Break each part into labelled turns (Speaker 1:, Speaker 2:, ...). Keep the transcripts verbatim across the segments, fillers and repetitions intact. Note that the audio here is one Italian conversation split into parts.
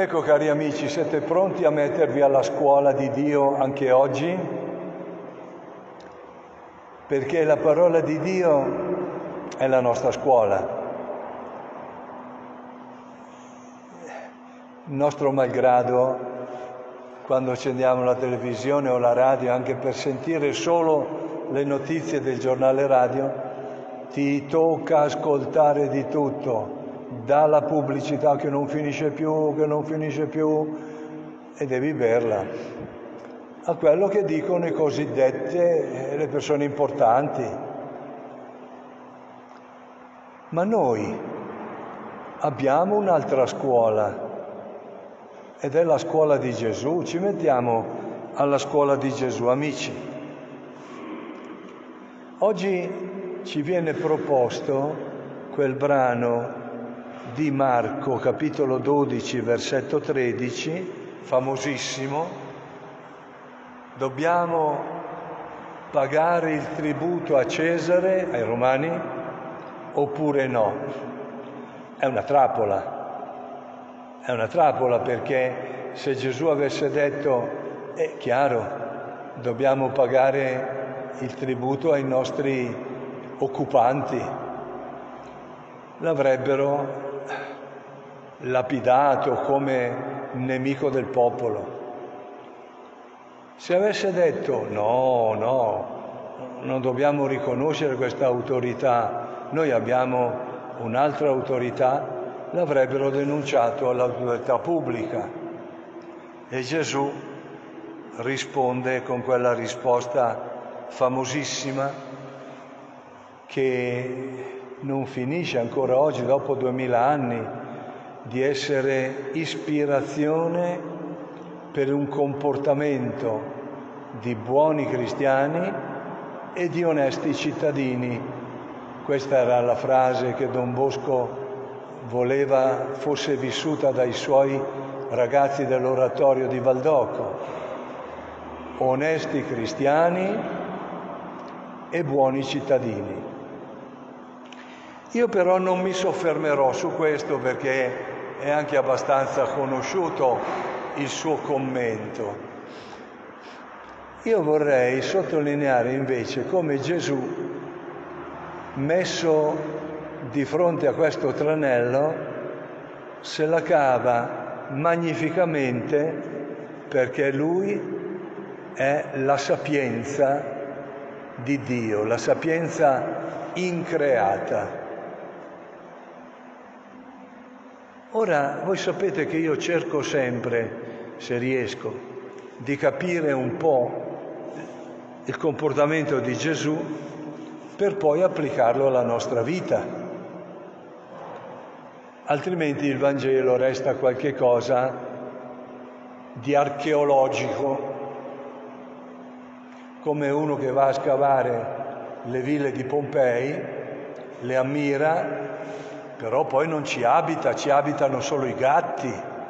Speaker 1: Ecco, cari amici, siete pronti a mettervi alla scuola di Dio anche oggi? Perché la parola di Dio è la nostra scuola. Nostro malgrado, quando accendiamo la televisione o la radio, anche per sentire solo le notizie del giornale radio, ti tocca ascoltare di tutto, dalla pubblicità che non finisce più, che non finisce più, e devi berla, a quello che dicono i cosiddetti le persone importanti. Ma noi abbiamo un'altra scuola, ed è la scuola di Gesù. Ci mettiamo alla scuola di Gesù, amici. Oggi ci viene proposto quel brano di Marco, capitolo dodici, versetto tredici, famosissimo: dobbiamo pagare il tributo a Cesare, ai Romani, oppure no? È una trappola. È una trappola, perché se Gesù avesse detto, è chiaro, dobbiamo pagare il tributo ai nostri occupanti, l'avrebbero lapidato come nemico del popolo. Se avesse detto no, no, non dobbiamo riconoscere questa autorità, noi abbiamo un'altra autorità, l'avrebbero denunciato all'autorità pubblica. E Gesù risponde con quella risposta famosissima che non finisce ancora oggi, dopo duemila anni, di essere ispirazione per un comportamento di buoni cristiani e di onesti cittadini. Questa era la frase che Don Bosco voleva fosse vissuta dai suoi ragazzi dell'oratorio di Valdocco: onesti cristiani e buoni cittadini. Io però non mi soffermerò su questo, perché è anche abbastanza conosciuto il suo commento. Io vorrei sottolineare invece come Gesù, messo di fronte a questo tranello, se la cava magnificamente, perché lui è la sapienza di Dio, la sapienza increata. Ora, voi sapete che io cerco sempre, se riesco, di capire un po' il comportamento di Gesù per poi applicarlo alla nostra vita. Altrimenti il Vangelo resta qualche cosa di archeologico, come uno che va a scavare le ville di Pompei, le ammira, però poi non ci abita, ci abitano solo i gatti.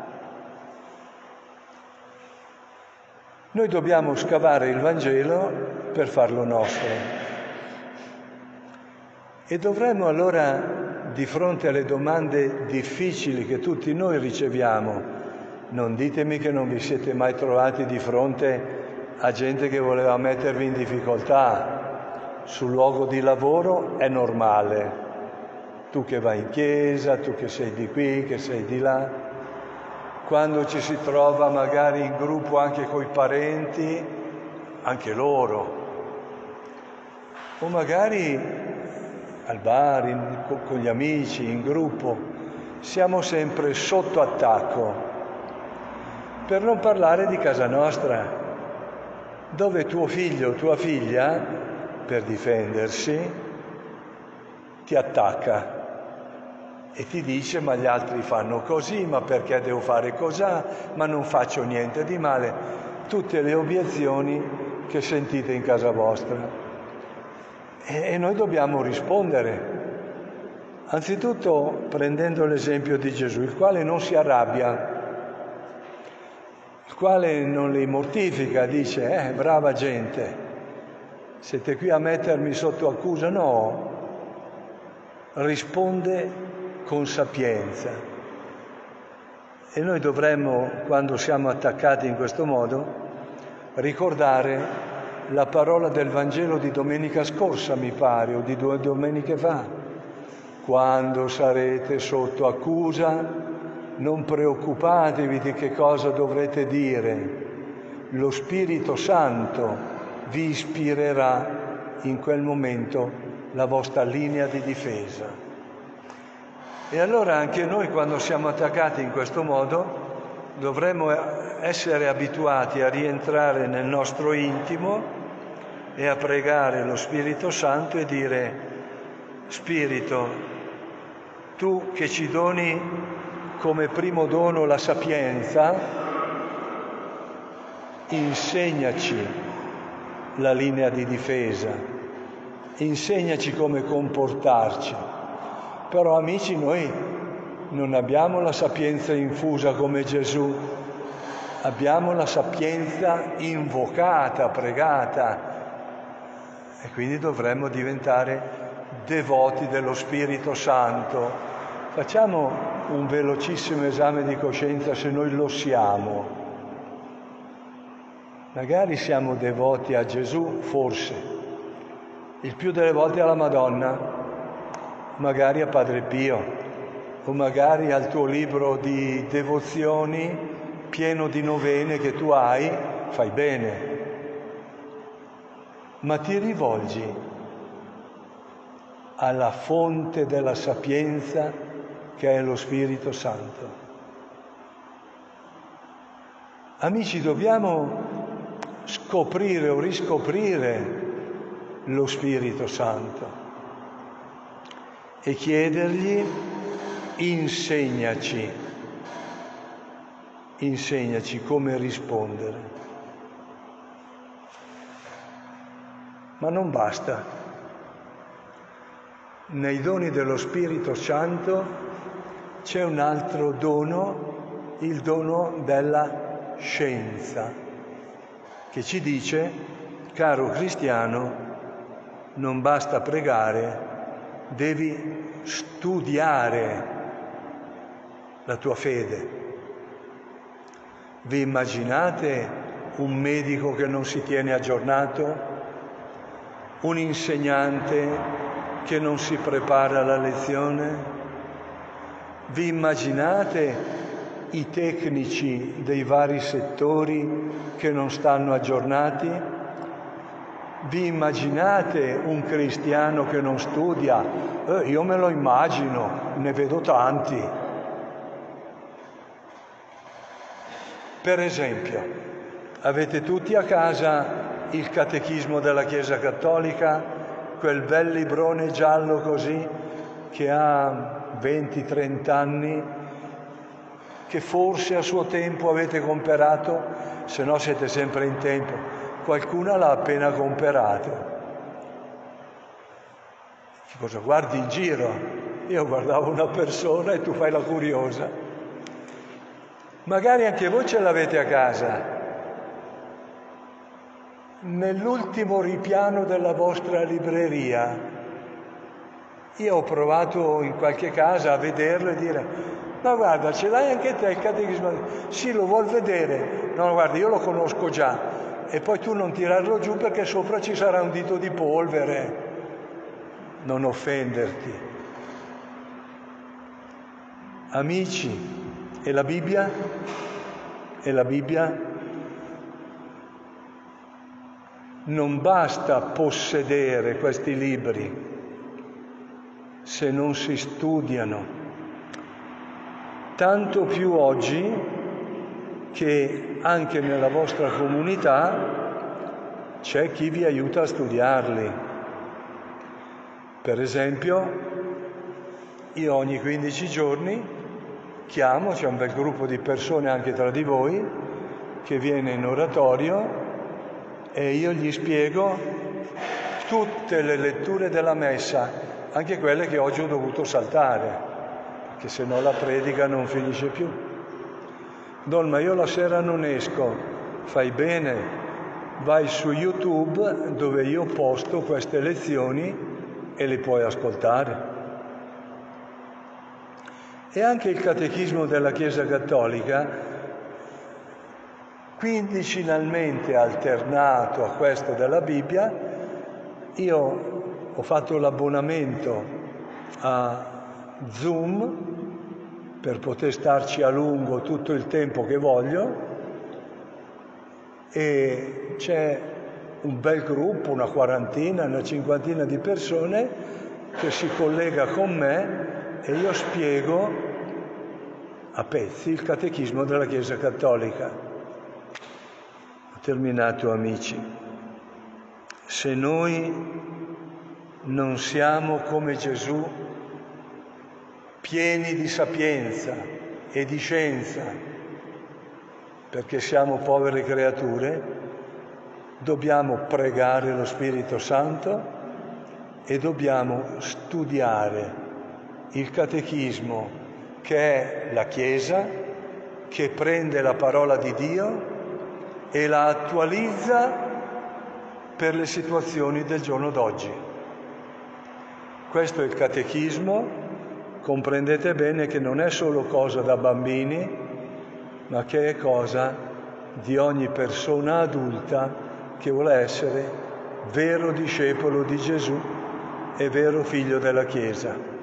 Speaker 1: Noi dobbiamo scavare il Vangelo per farlo nostro. E dovremmo allora, di fronte alle domande difficili che tutti noi riceviamo, non ditemi che non vi siete mai trovati di fronte a gente che voleva mettervi in difficoltà. Sul luogo di lavoro è normale. Tu che vai in chiesa, tu che sei di qui, che sei di là. Quando ci si trova magari in gruppo anche coi parenti, anche loro. O magari al bar, in, con gli amici, in gruppo, siamo sempre sotto attacco. Per non parlare di casa nostra, dove tuo figlio o tua figlia, per difendersi, ti attacca e ti dice: ma gli altri fanno così, ma perché devo fare così, ma non faccio niente di male. Tutte le obiezioni che sentite in casa vostra. E noi dobbiamo rispondere, anzitutto prendendo l'esempio di Gesù, il quale non si arrabbia, il quale non li mortifica, dice: eh, brava gente, siete qui a mettermi sotto accusa? No, risponde con sapienza. E noi dovremmo, quando siamo attaccati in questo modo, ricordare la parola del Vangelo di domenica scorsa, mi pare, o di due domeniche fa. Quando sarete sotto accusa, non preoccupatevi di che cosa dovrete dire. Lo Spirito Santo vi ispirerà in quel momento la vostra linea di difesa. E allora anche noi, quando siamo attaccati in questo modo, dovremmo essere abituati a rientrare nel nostro intimo e a pregare lo Spirito Santo e dire: Spirito, tu che ci doni come primo dono la sapienza, insegnaci la linea di difesa, insegnaci come comportarci. Però amici, noi non abbiamo la sapienza infusa come Gesù, abbiamo la sapienza invocata, pregata, e quindi dovremmo diventare devoti dello Spirito Santo. Facciamo un velocissimo esame di coscienza se noi lo siamo. Magari siamo devoti a Gesù, forse, il più delle volte alla Madonna, magari a Padre Pio, o magari al tuo libro di devozioni pieno di novene che tu hai, fai bene. Ma ti rivolgi alla fonte della sapienza che è lo Spirito Santo. Amici, dobbiamo scoprire o riscoprire lo Spirito Santo e chiedergli: insegnaci, insegnaci come rispondere. Ma non basta. Nei doni dello Spirito Santo c'è un altro dono, il dono della scienza, che ci dice: caro cristiano, non basta pregare, devi studiare la tua fede. Vi immaginate un medico che non si tiene aggiornato? Un insegnante che non si prepara alla lezione? Vi immaginate i tecnici dei vari settori che non stanno aggiornati? Vi immaginate un cristiano che non studia? Eh, io me lo immagino, ne vedo tanti. Per esempio, avete tutti a casa il Catechismo della Chiesa Cattolica, quel bel librone giallo così, che ha venti trenta anni, che forse a suo tempo avete comprato, se no siete sempre in tempo. Qualcuna l'ha appena comperato. Che cosa guardi in giro? Io guardavo una persona e tu fai la curiosa. Magari anche voi ce l'avete a casa. Nell'ultimo ripiano della vostra libreria. Io ho provato in qualche casa a vederlo e dire: ma guarda, ce l'hai anche te il Catechismo? Sì, lo vuol vedere. No, guarda, io lo conosco già. E poi tu non tirarlo giù perché sopra ci sarà un dito di polvere. Non offenderti. Amici, e la Bibbia? E la Bibbia? Non basta possedere questi libri se non si studiano. Tanto più oggi che anche nella vostra comunità c'è chi vi aiuta a studiarli. Per esempio, io ogni quindici giorni chiamo, c'è un bel gruppo di persone anche tra di voi, che viene in oratorio e io gli spiego tutte le letture della Messa, anche quelle che oggi ho dovuto saltare, perché se no la predica non finisce più. Don, ma io la sera non esco. Fai bene, vai su YouTube dove io posto queste lezioni e le puoi ascoltare. E anche il Catechismo della Chiesa Cattolica, quindicinalmente alternato a questo della Bibbia, io ho fatto l'abbonamento a Zoom per poter starci a lungo tutto il tempo che voglio, e c'è un bel gruppo, una quarantina, una cinquantina di persone che si collega con me e io spiego a pezzi il Catechismo della Chiesa Cattolica. Ho terminato, amici. Se noi non siamo come Gesù, pieni di sapienza e di scienza, perché siamo povere creature, dobbiamo pregare lo Spirito Santo e dobbiamo studiare il Catechismo, che è la Chiesa, che prende la parola di Dio e la attualizza per le situazioni del giorno d'oggi. Questo è il Catechismo, comprendete bene che non è solo cosa da bambini, ma che è cosa di ogni persona adulta che vuole essere vero discepolo di Gesù e vero figlio della Chiesa.